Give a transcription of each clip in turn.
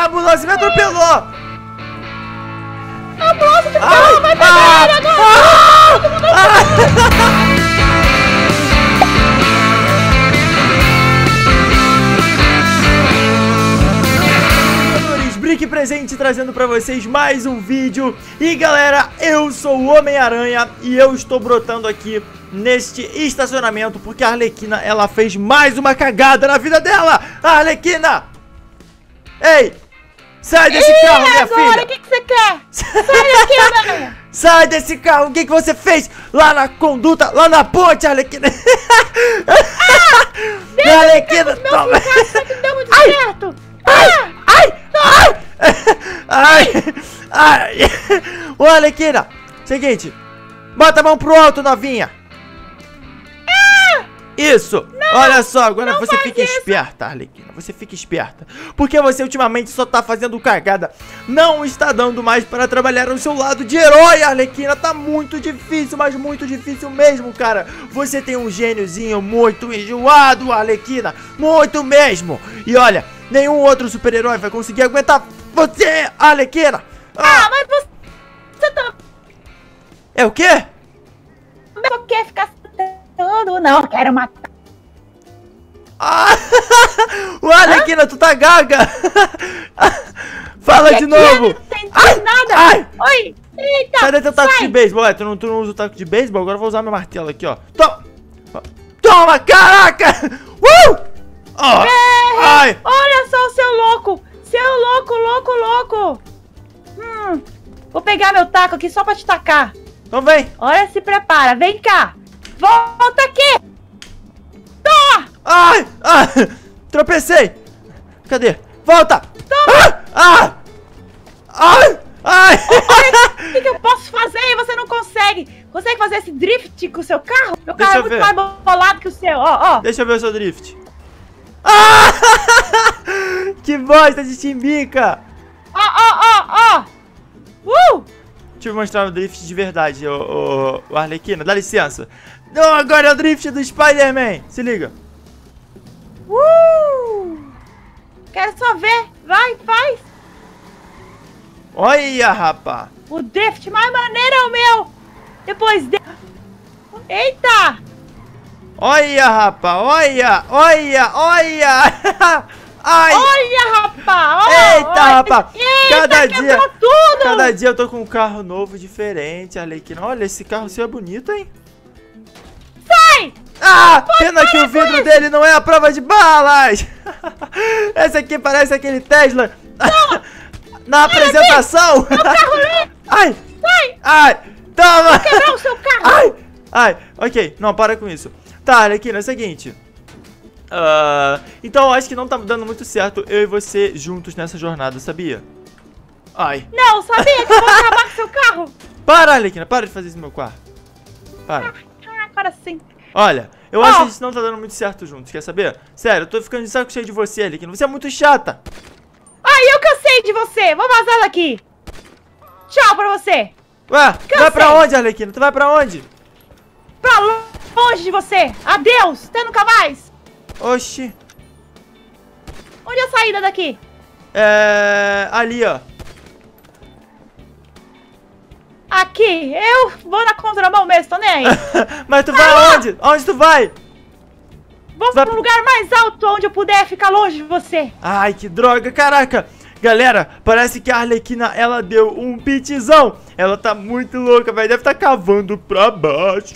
A ambulância me atropelou! A ambulância de carro vai pegar ele agora! Brick presente trazendo pra vocês mais um vídeo. E galera, eu sou o Homem-Aranha e eu estou brotando aqui neste estacionamento porque a Arlequina, ela fez mais uma cagada na vida dela. Arlequina! Ei! Sai desse carro, minha filha! O que você quer? Sai daqui, Aranha! Sai desse carro! O que você fez lá na conduta, lá na ponte, Arlequina? Arlequina, toma! Que deu muito certo! Ai! Ai! Ô, Arlequina! Seguinte, bota a mão pro alto, novinha! Isso! Não, olha só, agora você fica esperta, Arlequina. Você fica esperta. Porque você ultimamente só tá fazendo cagada. Não está dando mais para trabalhar ao seu lado de herói, Arlequina. Tá muito difícil, mas muito difícil mesmo, cara. Você tem um gêniozinho muito enjoado, Arlequina. Muito mesmo. E olha, nenhum outro super-herói vai conseguir aguentar você, Arlequina. Mas você tá... É o quê? Não quer ficar tudo, não. Quero matar. O Arlequina, tu tá gaga. Fala de novo. Não entendi nada. Ai. Oi. Eita. Cadê teu taco de beisebol? Tu não usa o taco de beisebol? Agora eu vou usar meu martelo aqui, ó. Toma, caraca. Ai. Olha só o seu louco. Seu louco. Vou pegar meu taco aqui só pra te tacar. Então vem. Olha, se prepara. Vem cá. Volta aqui. Toma. Ai. Tropecei. Cadê? Volta. Toma. Ai. Olha o que eu posso fazer e você não consegue. Consegue fazer esse drift com o seu carro? Meu carro é muito mais bolado que o seu. Ó. Deixa eu ver o seu drift. Que bosta de chimbica. Ó. Deixa eu mostrar o drift de verdade, o Arlequina. Dá licença. Não, agora é o drift do Spider-Man. Se liga. Quero só ver. Vai, faz. Olha, rapá. O drift mais maneiro é o meu. Depois de... Eita. Olha, rapá. Olha. Ai. Olha, rapá. Eita, rapá. Tudo. Cada dia eu tô com um carro novo, diferente, Arlequina. Olha, esse carro seu é bonito, hein? Sai. Pena que o vidro dele não é a prova de balas. Esse aqui parece aquele Tesla. Na apresentação. Ai. Sai. Toma. Vou quebrar o seu carro. Ai. Ok, não, para com isso. Tá, Arlequina, é o seguinte. Então eu acho que não tá dando muito certo eu e você juntos nessa jornada, sabia? Ai. Não, sabia que eu vou acabar com seu carro? Para, Arlequina, para de fazer isso no meu quarto. Para. Agora sim. Olha, eu acho que a gente não tá dando muito certo juntos, quer saber? Sério, eu tô ficando de saco cheio de você, Arlequina. Você é muito chata. Eu cansei de você. Vou vazar daqui. Tchau pra você. Ué, vai pra onde, Arlequina? Tu vai pra onde? Pra longe de você. Adeus. Até nunca mais. Oxi. Onde é a saída daqui? Ali, ó. Aqui. Eu vou na contramão mesmo, tô nem aí. Mas tu vai aonde? Aonde tu vai? Vou pro lugar mais alto, onde eu puder ficar longe de você. Ai, que droga, caraca. Galera, parece que a Arlequina, ela deu um pitzão. Ela tá muito louca, velho. Deve estar cavando pra baixo.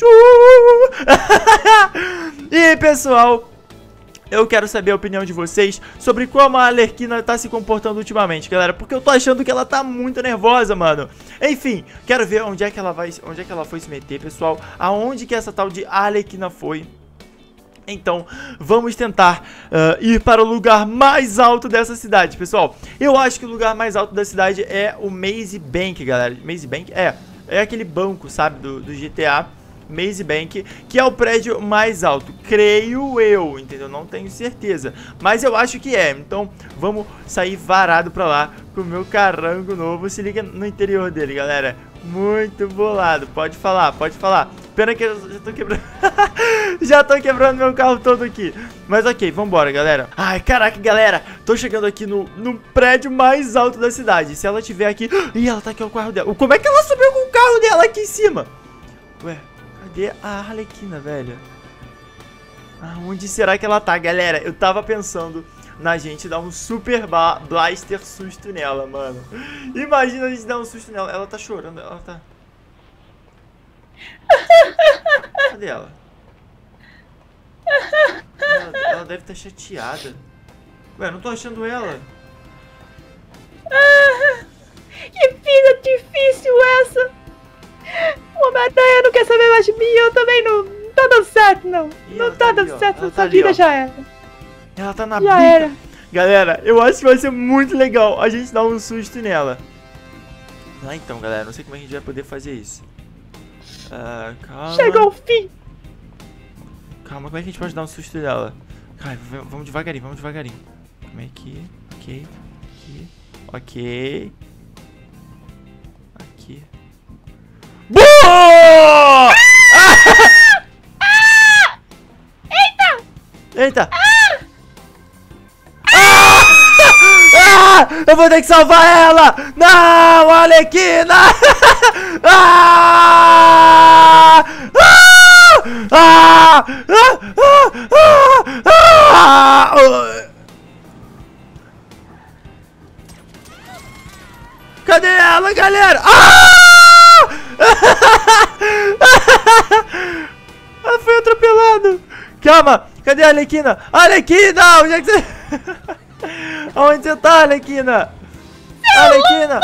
E, pessoal, eu quero saber a opinião de vocês sobre como a Arlequina tá se comportando ultimamente, galera. Porque eu tô achando que ela tá muito nervosa, mano. Enfim, quero ver onde é que ela foi se meter, pessoal. Aonde que essa tal de Arlequina foi. Então, vamos tentar ir para o lugar mais alto dessa cidade, pessoal. Eu acho que o lugar mais alto da cidade é o Maze Bank, galera. Maze Bank? É aquele banco, sabe, do GTA. Maze Bank, que é o prédio mais alto, creio eu, entendeu? Não tenho certeza, mas eu acho que é. Então vamos sair varado pra lá com o meu carango novo. Se liga no interior dele, galera. Muito bolado, pode falar, pode falar. Pena que eu já tô quebrando. Já tô quebrando meu carro todo aqui. Mas ok, vambora, galera. Ai, caraca, galera. Tô chegando aqui no prédio mais alto da cidade. Se ela tiver aqui... Ih, ela tá aqui, ó, o carro dela. Como é que ela subiu com o carro dela aqui em cima? Ué, cadê a Arlequina, velho? Onde será que ela tá, galera? Eu tava pensando na gente dar um super blaster susto nela, mano. Imagina a gente dar um susto nela. Ela tá chorando, ela tá... Cadê ela? Ela deve estar chateada. Ué, não tô achando ela. Que vida difícil essa. O Homem-Aranha não quer saber mais de mim. Eu também não tá dando certo, não. Não tá dando certo. Essa vida já era. Ela tá na bica. Era. Galera, eu acho que vai ser muito legal a gente dar um susto nela. Então, galera, não sei como a gente vai poder fazer isso. Calma. Chegou o fim. Calma, como é que a gente pode dar um susto nela? Cara, vamos devagarinho, vamos devagarinho. Como é que... Ok. Aqui. Ok. Aqui. Boa! Eita! Eita! Eu vou ter que salvar ela! Não, Arlequina! Cadê ela, galera? Ela foi atropelada. Calma, cadê a Arlequina? Arlequina, onde é que você... Aonde você tá, Arlequina? Arlequina!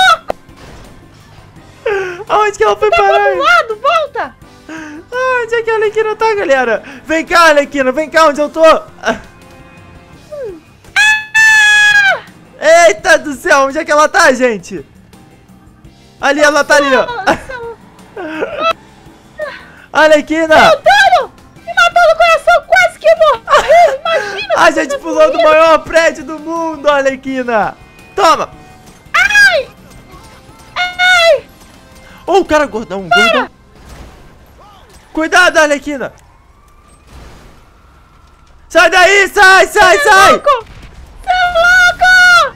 Aonde que ela foi parar? Pro lado, volta! Onde é que a Arlequina tá, galera? Vem cá, Arlequina, vem cá onde eu tô! Eita do céu, onde é que ela tá, gente? Ali, ela tá ali, ó. Arlequina! Me matou no coração, quase que morreu! Imagina! A gente pulou do maior prédio do mundo, Arlequina! Toma! Ai! Ai! Oh, o cara gordão, gordão! Cuidado, Arlequina! Sai daí, sai! Sai! Louco! Seu louco!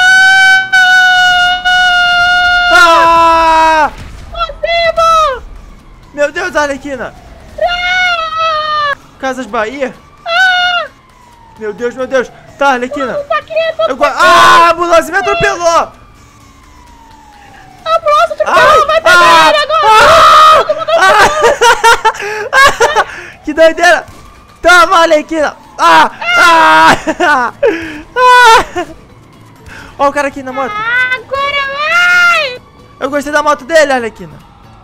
Ah! Morremos! Meu Deus, Arlequina! Casas Bahia? Meu Deus, meu Deus! Tá, Arlequina! A ambulância me atropelou! A ambulância te atropelou! Vai pegar ele agora! Que doideira! Toma, Arlequina! Ó o cara aqui na moto! Agora vai! Eu gostei da moto dele, Arlequina!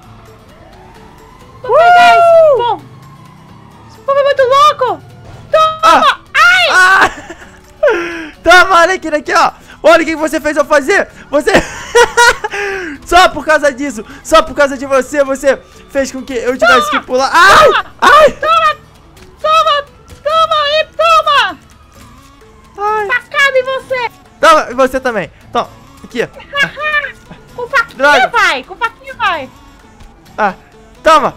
Vou pegar esse povo! Esse povo é muito louco! Toma! Ai! Toma, Arlequina, aqui, ó! Olha o que você fez eu fazer! Você... Só por causa disso! Só por causa de você! Você fez com que eu tivesse que pular! Ai! Ai! Toma! Toma! Toma aí! Toma! Ai! Facada em você! Toma! E você também! Toma! Aqui! Com faquinha vai! Com faquinha vai! Toma!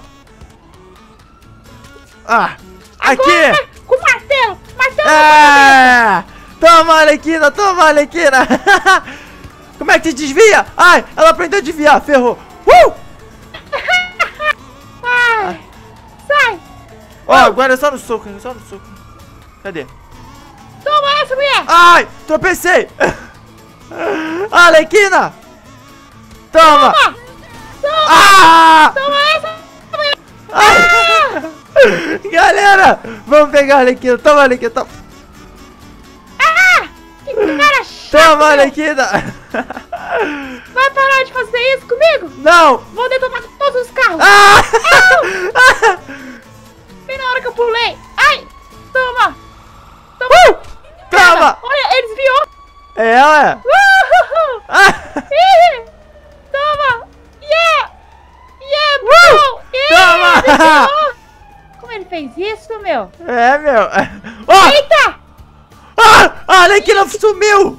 Aqui! Com martelo! Martelo! Toma, Arlequina! Toma, Arlequina! Como é que te desvia? Ai! Ela aprendeu a desviar! Ferrou! Sai! Ó, agora é só no soco, só no soco. Cadê? Toma essa, mulher! Ai! Tropecei! Arlequina! Toma! Toma! Toma essa, mulher! Galera! Vamos pegar a Arlequina! Toma, Arlequina! Toma! Que cara chato! Toma, Arlequina! Vai parar de fazer isso comigo? Não! Vou detonar todos os carros! Bem na hora que eu pulei! Ai! Toma! Toma! Toma! Olha, ele desviou! É ela? Toma! Yeah! Bro! Toma! Como ele fez isso, meu? É, meu! Eita! A Arlequina sumiu!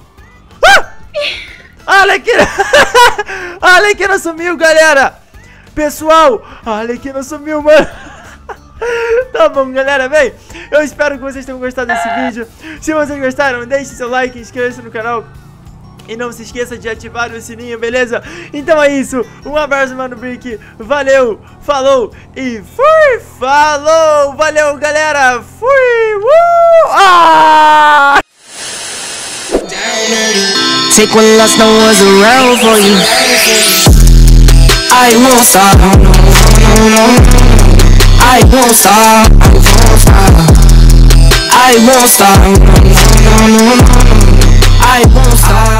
A Arlequina sumiu, galera! Pessoal, a Arlequina sumiu, mano! Tá bom, galera, bem, eu espero que vocês tenham gostado desse vídeo. Se vocês gostaram, deixe seu like, inscreva-se no canal e não se esqueça de ativar o sininho, beleza? Então é isso, um abraço, Mano Brick, valeu, falou e fui! Falou, valeu, galera, fui! Ah! Take when last no was around for you. I won't stop. I won't stop. I won't stop. I won't stop.